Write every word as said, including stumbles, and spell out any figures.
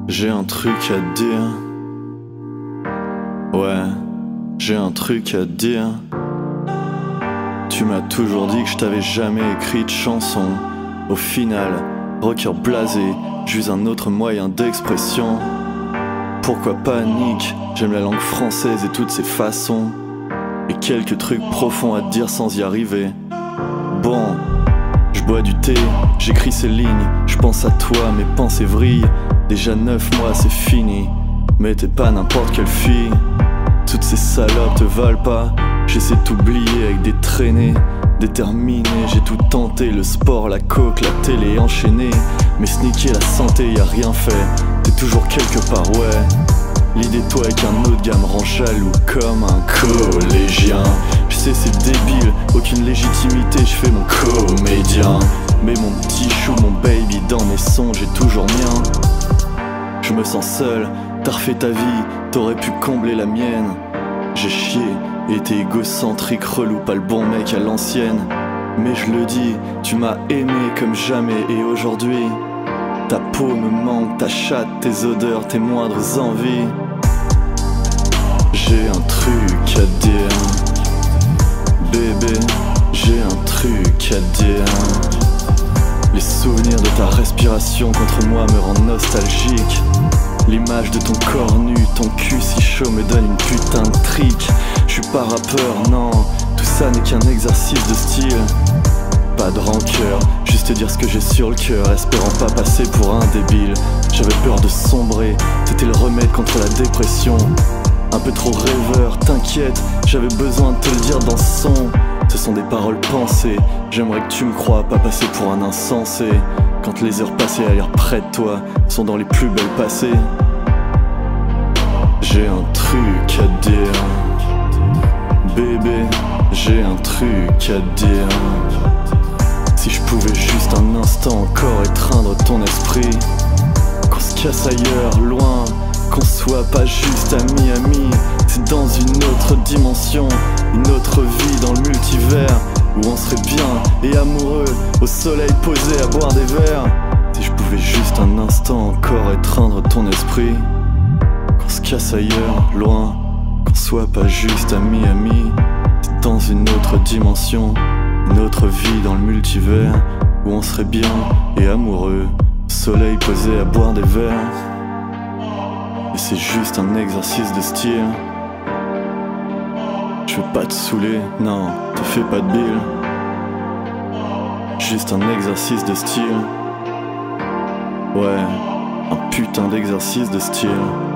J'ai un truc à te dire. Ouais, j'ai un truc à te dire. Tu m'as toujours dit que je t'avais jamais écrit de chanson. Au final, rocker blasé, j'use un autre moyen d'expression. Pourquoi panique? J'aime la langue française et toutes ses façons. Et quelques trucs profonds à te dire sans y arriver. Bon, je bois du thé, j'écris ces lignes. Je pense à toi, mes pensées vrillent. Déjà neuf mois c'est fini. Mais t'es pas n'importe quelle fille. Toutes ces salopes te valent pas. J'essaie de t'oublier avec des traînées. Déterminé, j'ai tout tenté. Le sport, la coke, la télé enchaînée. Mais sneaker, la santé, y a rien fait. T'es toujours quelque part, ouais. L'idée de toi avec un autre gars me rend jaloux comme un collégien. Je sais c'est débile, aucune légitimité, je fais mon comédien. Mais mon petit chou, mon baby, dans mes sons j'ai toujours mien. Je me sens seul, t'as refait ta vie, t'aurais pu combler la mienne. J'ai chié, été égocentrique, relou, pas le bon mec à l'ancienne. Mais je le dis, tu m'as aimé comme jamais et aujourd'hui ta peau me manque, ta chatte, tes odeurs, tes moindres envies. J'ai un truc à te dire. Bébé, j'ai un truc à te dire. Les souvenirs de ta respiration contre moi me rendent nostalgique. L'image de ton corps nu, ton cul si chaud me donne une putain de trique. J'suis pas rappeur, non, tout ça n'est qu'un exercice de style. Pas de rancœur, juste dire ce que j'ai sur le cœur, espérant pas passer pour un débile. J'avais peur de sombrer, t'étais le remède contre la dépression. Un peu trop rêveur, t'inquiète, j'avais besoin de te le dire dans ce son. Ce sont des paroles pensées, j'aimerais que tu me crois, pas passer pour un insensé. Quand les heures passées à l'air près de toi sont dans les plus belles passées. J'ai un truc à te dire. Bébé, j'ai un truc à te dire. Si je pouvais juste un instant encore étreindre ton esprit. Qu'on se casse ailleurs, loin, qu'on soit pas juste amis, amis. C'est dans une autre dimension, une autre vie dans le multivers. Où on serait bien et amoureux, au soleil posé à boire des verres. Si je pouvais juste un instant encore étreindre ton esprit. Qu'on se casse ailleurs, loin, qu'on soit pas juste amis, amis. C'est dans une autre dimension, une autre vie dans le multivers. Où on serait bien et amoureux, soleil posé à boire des verres. Et c'est juste un exercice de style. Je veux pas te saouler, non, te fais pas de bile. Juste un exercice de style. Ouais, un putain d'exercice de style.